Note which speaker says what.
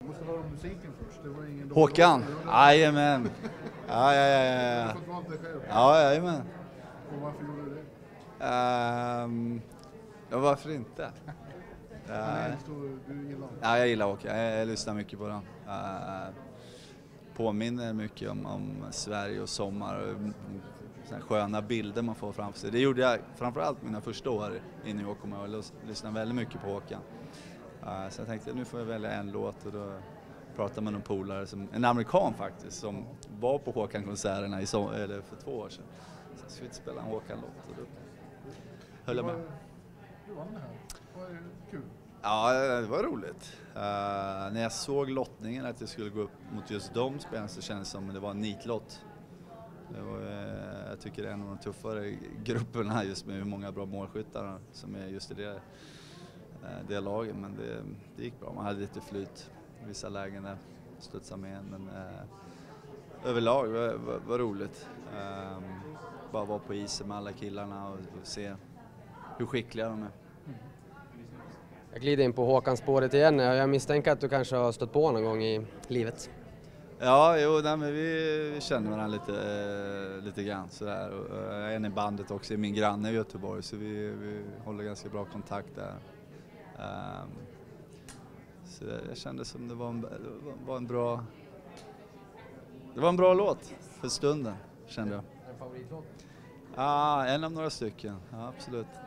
Speaker 1: Måste höra om musiken först. Det var ingen
Speaker 2: Håkan? Jajamän. Ja.
Speaker 1: Du har fått valt dig själv.
Speaker 2: Ja, jajamän.
Speaker 1: Och varför gjorde du det?
Speaker 2: Ja, varför inte?
Speaker 1: Du gillar honom?
Speaker 2: Ja, jag gillar Håkan. Jag lyssnar mycket på den. Påminner mycket om Sverige och sommar och sköna bilder man får framför sig. Det gjorde jag framförallt mina första år i New York och jag lyssnade väldigt mycket på Håkan. Så jag tänkte nu får jag välja en låt och då pratade med någon polare, en amerikan faktiskt, som var på Håkan-konserterna för 2 år sedan. Så jag skulle inte spela en Håkan-låt och då höll jag med.
Speaker 1: Du vann det här. Var det kul?
Speaker 2: Ja, det var roligt. När jag såg lottningen att jag skulle gå upp mot just de spelarna så kändes det som att det var en nitlott. Jag tycker det är en av de tuffare grupperna just med hur många bra målskyttar som är just i det laget. Men det gick bra, man hade lite flyt i vissa lägen där, studsade med men överlag var roligt. Bara vara på isen med alla killarna och se hur skickliga de är.
Speaker 3: Jag glider in på Håkan-spåret igen. Jag misstänker att du kanske har stött på någon gång i livet.
Speaker 2: Ja, men vi känner varandra lite grann sådär. Och jag är i bandet också, i min granne i Göteborg, så vi håller ganska bra kontakt där. Så jag kände som det var en bra låt för stunden, kände jag.
Speaker 3: En favoritlåt?
Speaker 2: Ja, en av några stycken, ja, absolut.